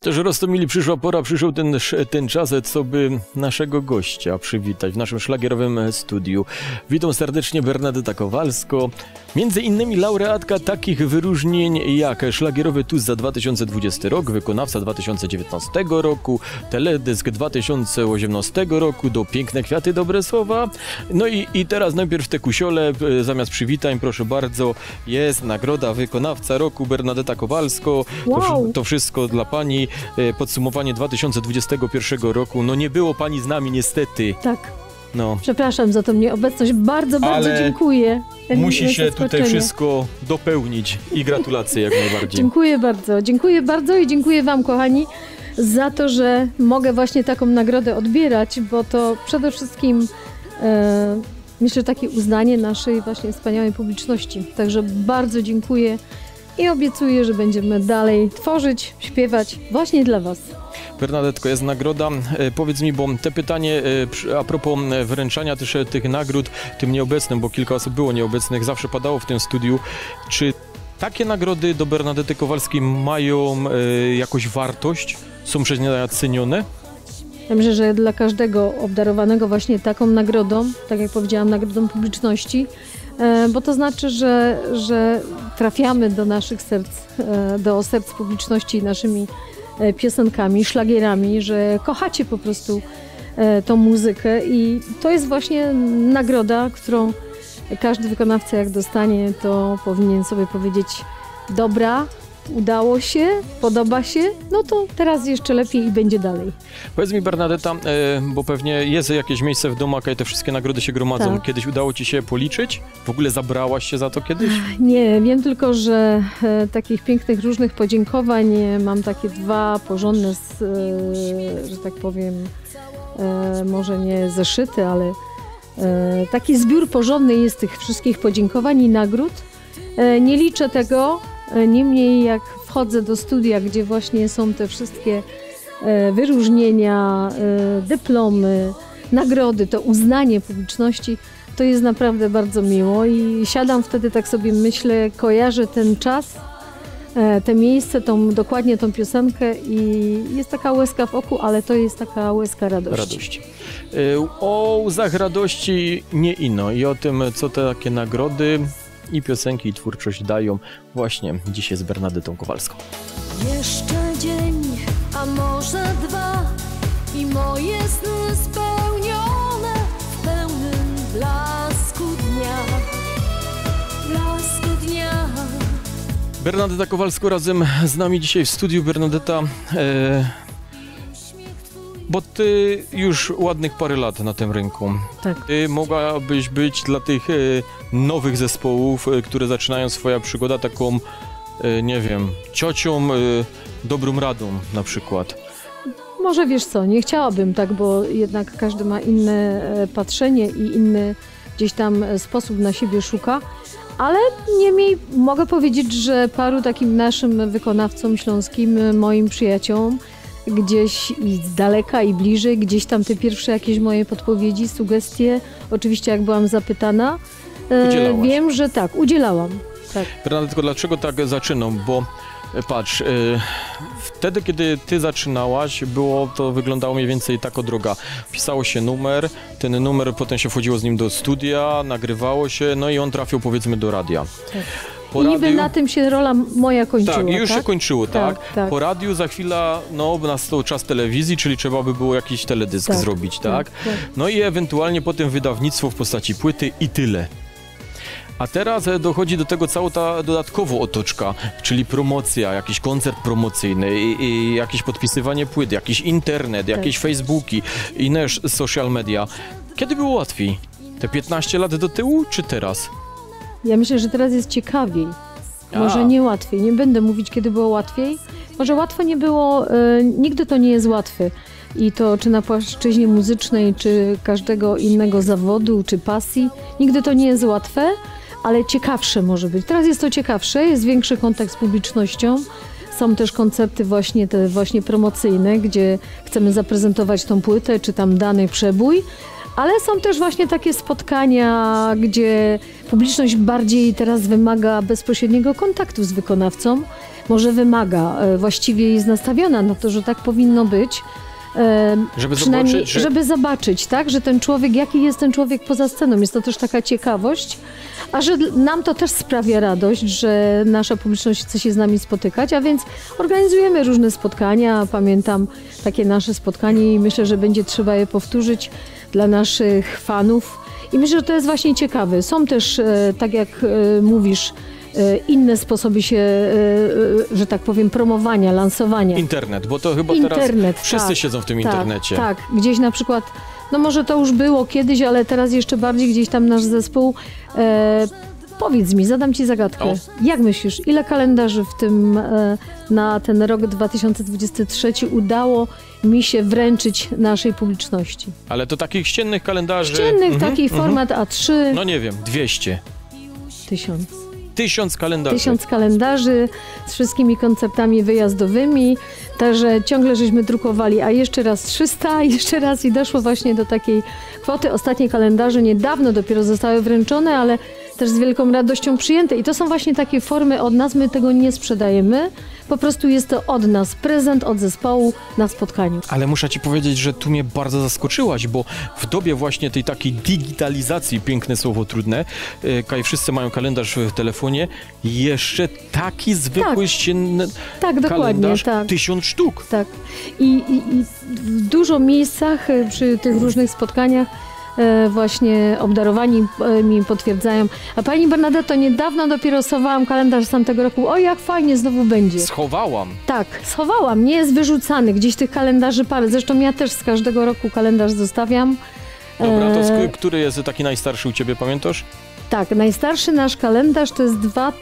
To, że Rostomili przyszła pora, przyszedł ten czas, co by naszego gościa przywitać w naszym szlagierowym studiu. Witam serdecznie Bernadeta Kowalsko, między innymi laureatka takich wyróżnień jak Szlagierowy Tuз za 2020 rok, wykonawca 2019 roku, teledysk 2018 roku, do Piękne Kwiaty, Dobre Słowa. No i teraz najpierw te kusiole, zamiast przywitań, proszę bardzo, jest nagroda wykonawca roku Bernadeta Kowalsko. Wow. To wszystko dla pani. Podsumowanie 2021 roku. No nie było pani z nami niestety. Tak. No. Przepraszam za tą nieobecność. Bardzo dziękuję. Musi się tutaj wszystko dopełnić i gratulacje jak najbardziej. Dziękuję bardzo. Dziękuję bardzo i dziękuję wam, kochani, za to, że mogę właśnie taką nagrodę odbierać, bo to przede wszystkim myślę takie uznanie naszej właśnie wspaniałej publiczności. Także bardzo dziękuję. I obiecuję, że będziemy dalej tworzyć, śpiewać właśnie dla was. Bernadetko, jest nagroda. Powiedz mi, bo te pytanie a propos wręczania też tych nagród tym nieobecnym, bo kilka osób było nieobecnych, zawsze padało w tym studiu. Czy takie nagrody do Bernadety Kowalskiej mają jakąś wartość? Są przez nie cenione? Ja myślę, że dla każdego obdarowanego właśnie taką nagrodą, tak jak powiedziałam, nagrodą publiczności, bo to znaczy, że trafiamy do naszych serc, do serc publiczności naszymi piosenkami, szlagierami, że kochacie po prostu tą muzykę i to jest właśnie nagroda, którą każdy wykonawca jak dostanie, to powinien sobie powiedzieć: dobra, udało się, podoba się, no to teraz jeszcze lepiej i będzie dalej. Powiedz mi, Bernadeta, bo pewnie jest jakieś miejsce w domu, jak te wszystkie nagrody się gromadzą. Tak. Kiedyś udało ci się policzyć? W ogóle zabrałaś się za to kiedyś? Nie, wiem tylko, że takich pięknych różnych podziękowań mam takie dwa porządne, że tak powiem, może nie zeszyty, ale taki zbiór porządny jest tych wszystkich podziękowań i nagród. Nie liczę tego. Niemniej jak wchodzę do studia, gdzie właśnie są te wszystkie wyróżnienia, dyplomy, nagrody, to uznanie publiczności, to jest naprawdę bardzo miło i siadam wtedy, tak sobie myślę, kojarzę ten czas, te miejsce, dokładnie tą piosenkę i jest taka łezka w oku, ale to jest taka łezka radości. O łzach radości nie ino i o tym, co te takie nagrody i piosenki, i twórczość dają właśnie dzisiaj z Bernadetą Kowalską. Jeszcze dzień, a może dwa i moje sny spełnione w pełnym blasku dnia. Blasku dnia. Bernadeta Kowalska razem z nami dzisiaj w studiu. Bernadeta, bo ty już ładnych parę lat na tym rynku. Tak. Ty mogłabyś być dla tych nowych zespołów, które zaczynają swoją przygodę taką, nie wiem, ciocią, dobrą radą na przykład. Może wiesz co, nie chciałabym tak, bo jednak każdy ma inne patrzenie i inny gdzieś tam sposób na siebie szuka, ale niemniej mogę powiedzieć, że paru takim naszym wykonawcom śląskim, moim przyjaciołom, gdzieś i z daleka i bliżej, gdzieś tam te pierwsze jakieś moje podpowiedzi, sugestie, oczywiście jak byłam zapytana, wiem, że tak, udzielałam. Tak. Bernadetko, dlaczego tak zaczynam? Bo patrz, wtedy kiedy ty zaczynałaś, wyglądało mniej więcej tako droga. Pisało się numer, ten numer potem się wchodziło z nim do studia, nagrywało się, no i on trafił powiedzmy do radia. Tak. I niby na tym się rola moja kończyła, tak? Już tak? się kończyło, tak? Tak. Po radiu za chwilę, nastał czas telewizji, czyli trzeba by było jakiś teledysk zrobić, tak? No i ewentualnie potem wydawnictwo w postaci płyty i tyle. A teraz dochodzi do tego cała ta dodatkowa otoczka, czyli promocja, jakiś koncert promocyjny i jakieś podpisywanie płyt, jakiś internet, jakieś Facebooki, inne social media. Kiedy było łatwiej? Te 15 lat do tyłu, czy teraz? Ja myślę, że teraz jest ciekawiej. Może nie łatwiej. Nie będę mówić, kiedy było łatwiej. Może łatwo nie było, nigdy to nie jest łatwe. I to czy na płaszczyźnie muzycznej, czy każdego innego zawodu, czy pasji. Nigdy to nie jest łatwe, ale ciekawsze może być. Teraz jest to ciekawsze, jest większy kontakt z publicznością. Są też koncerty właśnie promocyjne, gdzie chcemy zaprezentować tą płytę, czy tam dany przebój. Ale są też właśnie takie spotkania, gdzie publiczność bardziej teraz wymaga bezpośredniego kontaktu z wykonawcą. Może wymaga, właściwie jest nastawiona na to, że tak powinno być. Żeby zobaczyć, tak, że ten człowiek, jaki jest ten człowiek poza sceną. Jest to też taka ciekawość, a że nam to też sprawia radość, że nasza publiczność chce się z nami spotykać, a więc organizujemy różne spotkania. Pamiętam takie nasze spotkanie i myślę, że będzie trzeba je powtórzyć dla naszych fanów. I myślę, że to jest właśnie ciekawe. Są też, tak jak mówisz, inne sposoby się, że tak powiem, promowania, lansowania. Internet, bo to chyba teraz wszyscy siedzą w tym internecie. Tak, gdzieś na przykład, no może to już było kiedyś, ale teraz jeszcze bardziej gdzieś tam nasz zespół. Powiedz mi, zadam ci zagadkę. Jak myślisz, ile kalendarzy w tym na ten rok 2023 udało mi się wręczyć naszej publiczności? Ale to takich ściennych kalendarzy? Ściennych, taki format A3. No nie wiem, 200. 1000. 1000 kalendarzy. 1000 kalendarzy z wszystkimi konceptami wyjazdowymi. Także ciągle żeśmy drukowali, a jeszcze raz 300, jeszcze raz i doszło właśnie do takiej kwoty. Ostatnie kalendarze niedawno dopiero zostały wręczone, ale też z wielką radością przyjęte. I to są właśnie takie formy od nas, my tego nie sprzedajemy. Po prostu jest to od nas prezent, od zespołu na spotkaniu. Ale muszę ci powiedzieć, że tu mnie bardzo zaskoczyłaś, bo w dobie właśnie tej takiej digitalizacji, piękne słowo, trudne, Kaj, wszyscy mają kalendarz w telefonie, jeszcze taki zwykły ścienny kalendarz, tak. 1000 sztuk. Tak. I w dużo miejscach przy tych różnych spotkaniach właśnie obdarowani mi potwierdzają. A pani Bernadetto, niedawno dopiero schowałam kalendarz z tamtego roku. O, jak fajnie, znowu będzie. Schowałam. Tak, schowałam. Nie jest wyrzucany. Gdzieś tych kalendarzy parę. Zresztą ja też z każdego roku kalendarz zostawiam. Dobra, to który jest taki najstarszy u ciebie, pamiętasz? Tak, najstarszy nasz kalendarz to jest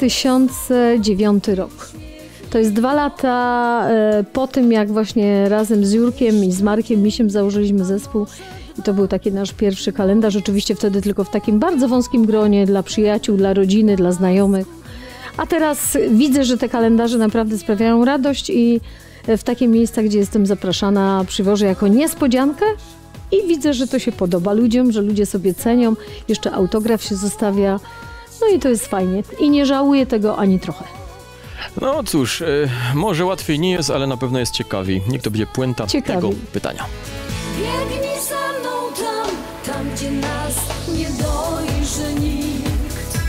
2009 rok. To jest 2 lata po tym, jak właśnie razem z Jurkiem i z Markiem Misiem założyliśmy zespół. I to był taki nasz pierwszy kalendarz, oczywiście wtedy tylko w takim bardzo wąskim gronie dla przyjaciół, dla rodziny, dla znajomych. A teraz widzę, że te kalendarze naprawdę sprawiają radość i w takie miejsca, gdzie jestem zapraszana, przywożę jako niespodziankę i widzę, że to się podoba ludziom, że ludzie sobie cenią, jeszcze autograf się zostawia, no i to jest fajnie i nie żałuję tego ani trochę. No cóż, może łatwiej nie jest, ale na pewno jest ciekawiej. Niech to będzie puenta tego pytania. Biegnij za mną tam, gdzie nas nie dojrzy nikt.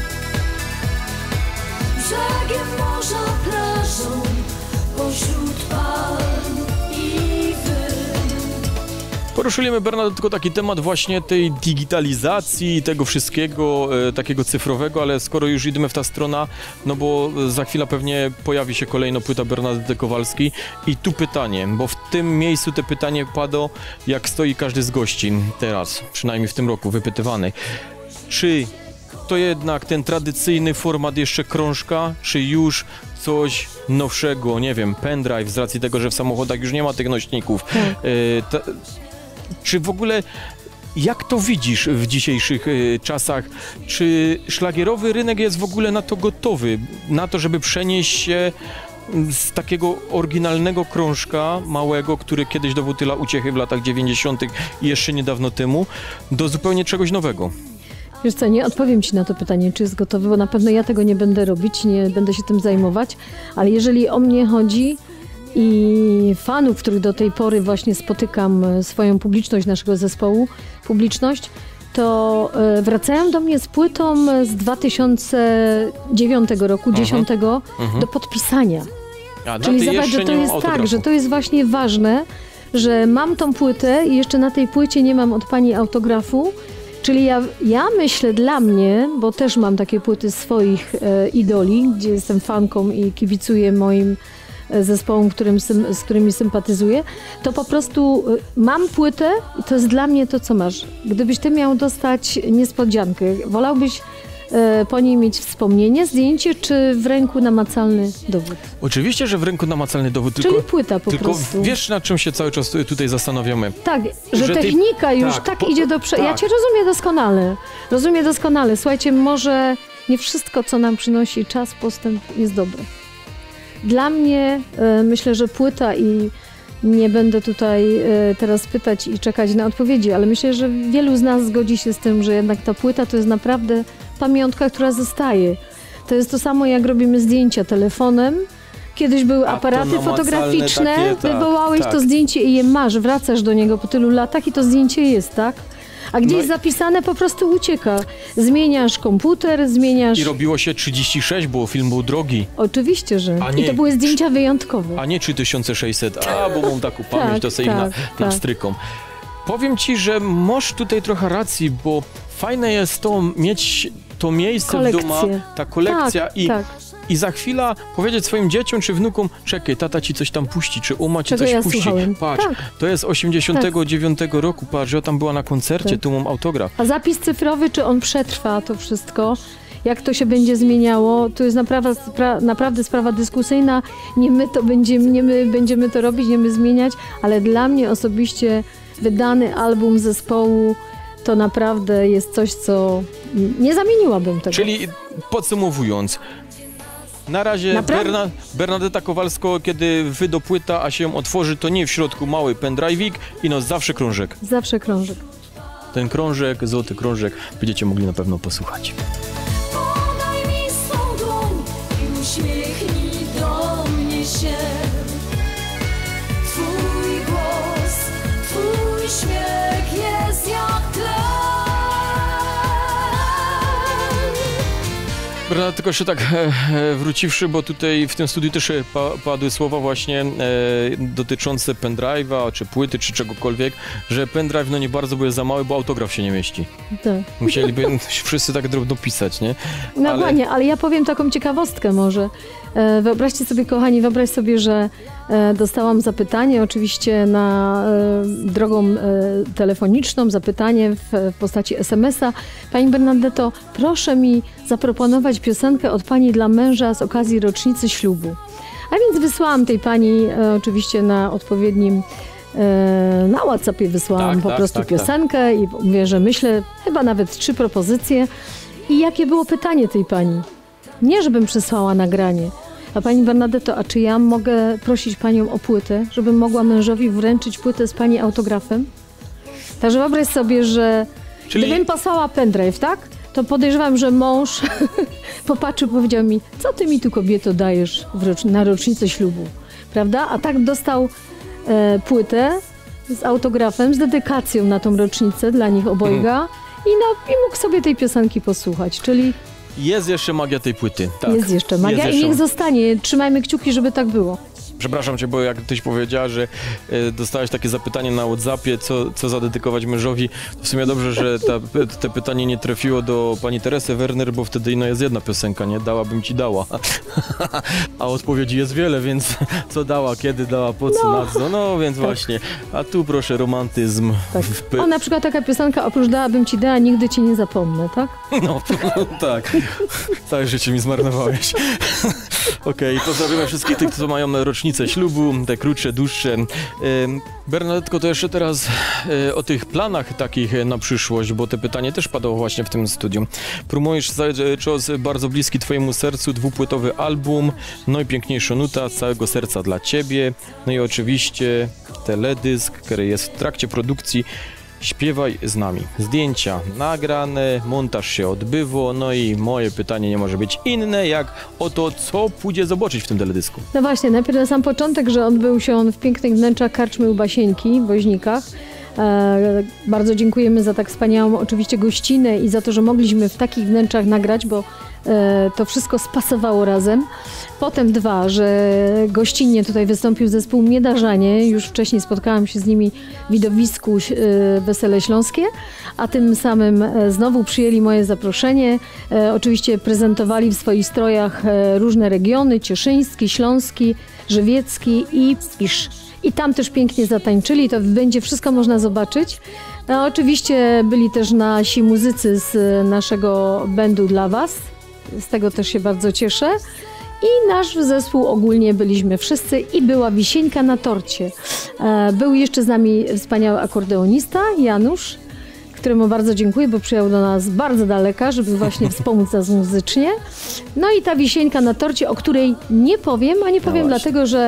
Brzegiem morza, plażą, pośród palm i wyn. Poruszyliśmy, Bernadette, tylko taki temat właśnie tej digitalizacji, tego wszystkiego takiego cyfrowego, ale skoro już idziemy w ta strona, no bo za chwilę pewnie pojawi się kolejna płyta Bernadety Kowalskiej i tu pytanie, bo w tym miejscu te pytanie padło, jak stoi każdy z gości teraz, przynajmniej w tym roku wypytywany. Czy to jednak ten tradycyjny format jeszcze krążka, czy już coś nowszego, nie wiem, pendrive z racji tego, że w samochodach już nie ma tych nośników, czy w ogóle, jak to widzisz w dzisiejszych czasach? Czy szlagierowy rynek jest w ogóle na to gotowy? Na to, żeby przenieść się z takiego oryginalnego krążka małego, który kiedyś dobył tyle uciechy w latach 90. i jeszcze niedawno temu, do zupełnie czegoś nowego? Wiesz co, nie odpowiem ci na to pytanie, czy jest gotowy, bo na pewno ja tego nie będę robić, nie będę się tym zajmować, ale jeżeli o mnie chodzi i fanów, których do tej pory właśnie spotykam, swoją publiczność naszego zespołu, to wracają do mnie z płytą z 2009 roku, 10 do podpisania. Czyli zobacz, że to jest tak, że to jest właśnie ważne, że mam tą płytę i jeszcze na tej płycie nie mam od pani autografu. Czyli ja myślę dla mnie, bo też mam takie płyty swoich idoli, gdzie jestem fanką i kibicuję moim zespołom, z którymi sympatyzuję, to po prostu mam płytę i to jest dla mnie to, co masz. Gdybyś ty miał dostać niespodziankę, wolałbyś po niej mieć wspomnienie, zdjęcie, czy w ręku namacalny dowód? Oczywiście, że w ręku namacalny dowód. Czyli płyta po prostu. Tylko wiesz, nad czym się cały czas tutaj zastanawiamy? Tak, że technika już idzie do przodu. Ja cię rozumiem doskonale. Rozumiem doskonale. Słuchajcie, może nie wszystko, co nam przynosi czas, postęp jest dobre. Dla mnie myślę, że płyta i Nie będę tutaj teraz pytać i czekać na odpowiedzi, ale myślę, że wielu z nas zgodzi się z tym, że jednak ta płyta to jest naprawdę pamiątka, która zostaje. To jest to samo, jak robimy zdjęcia telefonem. Kiedyś były aparaty fotograficzne, takie, wywołałeś to zdjęcie i je masz, wracasz do niego po tylu latach i to zdjęcie jest, tak? A gdzieś zapisane po prostu ucieka. Zmieniasz komputer, zmieniasz... I robiło się 36, bo film był drogi. Oczywiście, że. I to były zdjęcia wyjątkowe. A nie 3600, bo mam taką pamięć, to sobie na stryką. Powiem ci, że masz tutaj trochę racji, bo fajne jest to mieć to miejsce w domu, ta kolekcja i za chwilę powiedzieć swoim dzieciom czy wnukom, czekaj, tata ci coś tam puści, czy uma ci coś puści. Słuchałem. Patrz, to jest 89 roku, patrz, ja tam była na koncercie, tu mam autograf. A zapis cyfrowy, czy on przetrwa to wszystko? Jak to się będzie zmieniało? To jest naprawdę sprawa dyskusyjna. Nie my będziemy to robić, nie my zmieniać, ale dla mnie osobiście wydany album zespołu to naprawdę jest coś, co nie zamieniłabym tego. Czyli podsumowując, na razie Bernadeta Kowalsko, kiedy wyda płyta, a się ją otworzy, to nie w środku mały pendrive'ik i zawsze krążek. Zawsze krążek. Ten krążek, złoty krążek, będziecie mogli na pewno posłuchać. Podaj mi swą dłoń i uśmiechnij do mnie się. Twój głos, twój śmiech jest jak tlen. Bernadeta, tylko jeszcze tak wróciwszy, bo tutaj w tym studiu też padły słowa właśnie dotyczące pendrive'a, czy płyty, czy czegokolwiek, że pendrive nie bardzo był za mały, bo autograf się nie mieści. Tak. Musieliby wszyscy tak drobno pisać, nie? No ładnie, ale ja powiem taką ciekawostkę może. Wyobraźcie sobie, kochani, wyobraź sobie, że dostałam zapytanie, oczywiście drogą telefoniczną, zapytanie w postaci SMS-a. Pani Bernadeto, proszę mi zaproponować piosenkę od pani dla męża z okazji rocznicy ślubu. A więc wysłałam tej pani oczywiście na odpowiednim na WhatsAppie wysłałam po prostu piosenkę i mówię, że myślę, chyba nawet 3 propozycje. I jakie było pytanie tej pani? Nie, żebym przysłała nagranie. A pani Bernadeto, a czy ja mogę prosić panią o płytę, żebym mogła mężowi wręczyć płytę z pani autografem? Także wyobraź sobie, że gdybym posłała pendrive, tak? To podejrzewam, że mąż popatrzył, powiedział mi, co ty mi tu, kobieto, dajesz na rocznicę ślubu, prawda? A tak dostał płytę z autografem, z dedykacją na tą rocznicę dla nich obojga i mógł sobie tej piosenki posłuchać, czyli... Jest jeszcze magia tej płyty. Tak. Jest jeszcze magia i niech zostanie. Trzymajmy kciuki, żeby tak było. Przepraszam cię, bo jak tyś powiedziała, że dostałeś takie zapytanie na WhatsAppie, co zadedykować mężowi, to w sumie dobrze, że te pytanie nie trafiło do pani Teresy Werner, bo wtedy jest jedna piosenka, nie? Dałabym ci dała. A odpowiedzi jest wiele, więc co dała, kiedy dała, po co, na co? No więc właśnie. A tu proszę romantyzm. Tak. O, na przykład taka piosenka, oprócz dałabym ci dała, nigdy ci nie zapomnę, tak? No, tak. Całe życie mi zmarnowałeś. Okej, pozdrawiamy wszystkich tych, co mają rocznicę ślubu, te krótsze, dłuższe. Bernadetko, to jeszcze teraz o tych planach takich na przyszłość, bo te pytanie też padało właśnie w tym studium. Promujesz cały czas bardzo bliski twojemu sercu 2-płytowy album, no i piękniejsza nuta z całego serca dla ciebie, no i oczywiście teledysk, który jest w trakcie produkcji. Śpiewaj z nami. Zdjęcia nagrane, montaż się odbywa, no i moje pytanie nie może być inne, jak o to, co pójdzie zobaczyć w tym teledysku. No właśnie, najpierw na sam początek, że odbył się on w pięknych wnętrzach karczmy u Basieńki w Woźnikach. Bardzo dziękujemy za tak wspaniałą oczywiście gościnę i za to, że mogliśmy w takich wnętrzach nagrać, bo to wszystko spasowało razem. Potem 2, że gościnnie tutaj wystąpił zespół Miedarzanie. Już wcześniej spotkałam się z nimi w widowisku Wesele Śląskie, a tym samym znowu przyjęli moje zaproszenie. Oczywiście prezentowali w swoich strojach różne regiony, cieszyński, śląski, żywiecki i Spisz. I tam też pięknie zatańczyli, to będzie wszystko można zobaczyć. Oczywiście byli też nasi muzycy z naszego bandu dla was, z tego też się bardzo cieszę. I nasz zespół ogólnie byliśmy wszyscy i była wisienka na torcie. Był jeszcze z nami wspaniały akordeonista Janusz, któremu bardzo dziękuję, bo przyjechał do nas bardzo daleka, żeby właśnie wspomóc nas muzycznie. No i ta wisienka na torcie, o której nie powiem, dlatego, że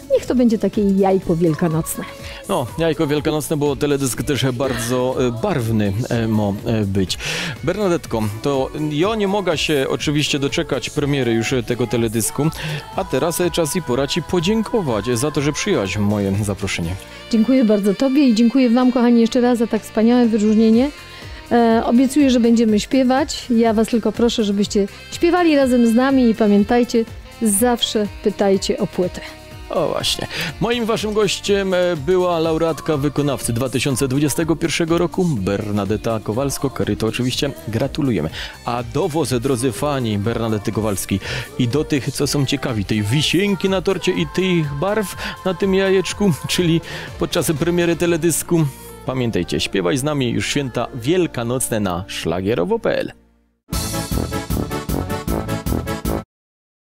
niech to będzie takie jajko wielkanocne. No, jajko wielkanocne, bo teledysk też bardzo barwny ma być. Bernadetko, to ja nie mogę się oczywiście doczekać premiery już tego teledysku, a teraz czas i pora Ci podziękować za to, że przyjęłaś moje zaproszenie. Dziękuję bardzo Tobie i dziękuję Wam, kochani, jeszcze raz za tak wspaniałe wyróżnienie. Obiecuję, że będziemy śpiewać. Ja Was tylko proszę, żebyście śpiewali razem z nami i pamiętajcie, zawsze pytajcie o płytę. O właśnie. Moim waszym gościem była laureatka wykonawcy 2021 roku Bernadeta Kowalsko-Koryto. Oczywiście gratulujemy. A do was, drodzy fani Bernadety Kowalskiej i do tych, co są ciekawi tej wisienki na torcie i tych barw na tym jajeczku, czyli podczas premiery teledysku, pamiętajcie, śpiewaj z nami już święta wielkanocne na szlagierowo.pl.